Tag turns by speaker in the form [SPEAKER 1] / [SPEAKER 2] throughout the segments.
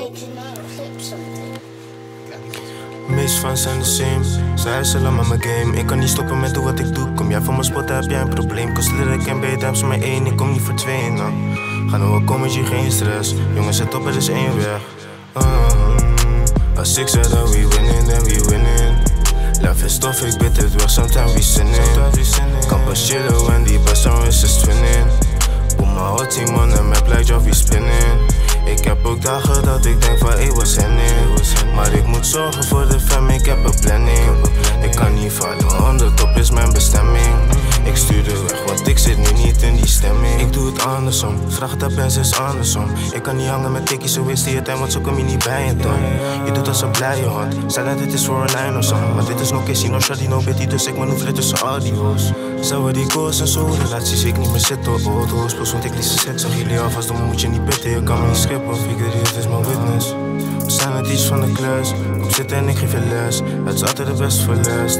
[SPEAKER 1] Meest fans zijn de same. Zij is lang met mijn game. Ik kan niet stoppen met doen wat ik doe. Kom jij van mijn spot, heb jij een probleem. Consider ik en beter, heb ze maar één. Ik kom niet voor twee, nou. Ga nou wel komen, je geen stress. Jongens, zet op, er is één weg. Als ik zeg dat we winning, then we winning. Life is tough, ik bid het weg, sometimes we sinning. Kan pas chillen, when die best on is twinning. Put my hot team on the map like Joffy spinning. Ik heb ook dagen dat ik denk van hey, was hen in. Maar ik moet zorgen voor de fam, ik heb een planning. Ik kan niet vallen, on the top is mijn bestemming. Ik stuur de weg, want ik zit nu niet in die stemming. Ik doe het andersom, vraag het aan Benz is andersom. Ik kan niet hangen met tikkies, zo is die het tijd, want zo kom je niet bij je dan. Je doet als een blije hand, zei dat dit is voor een lijn of zo. Maar dit is nog Casey, no shawty, no bitty, dus ik manoeuvreer tussen al die hoes. Zouden die goals en zo relaties, ik niet meer zitten op old hoes. Plus want ik liet ze zet, zag jullie alvast, dan moet je niet bitten. Je kan me niet skippen, figure het is mijn witness. We zijn het iets van de klas, kom zitten en ik geef je les. Het is altijd het beste voor les,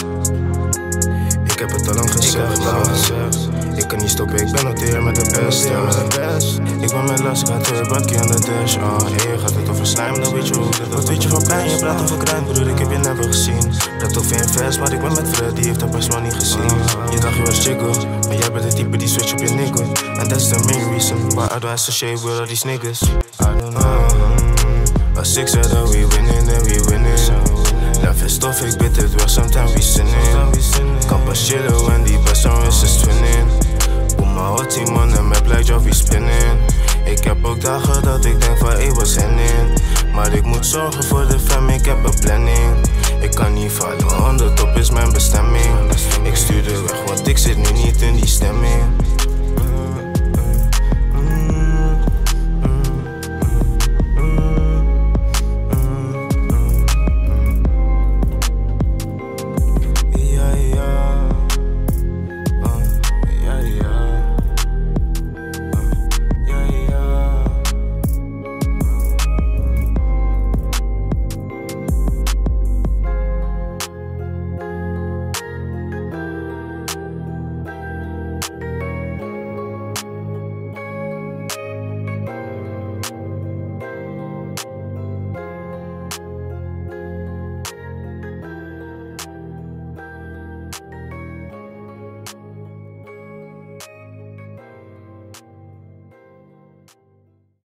[SPEAKER 1] Ik heb het al lang gezegd, ik kan niet stoppen, ik ben nog hier met de best. Ik ben met last, ik ga twee bakje aan de dash. Hey, gaat het over slijm, dan weet je hoe het. Wat weet je van pijn, je praat over kruid, broer, ik heb je never gezien. Praat over invest, maar ik ben met Fred, die heeft dat best wel niet gezien. Je dacht je was jiggle, maar jij bent de type die switch op je nigga. And that's the main reason why I don't associate with all these niggas. I don't know. Als ik zeg dat we winning, then we winning. Life is tough, ik bid het weg, sometimes we sinning. Kan pas chillen, when die best on is twinning. Put my hot team on the map like Joffy spinning. Ik heb ook dagen dat ik denk van hey, was hen in. Maar ik moet zorgen voor de fam, ik heb een planning. Ik kan niet vallen, on the top is mijn bestemming.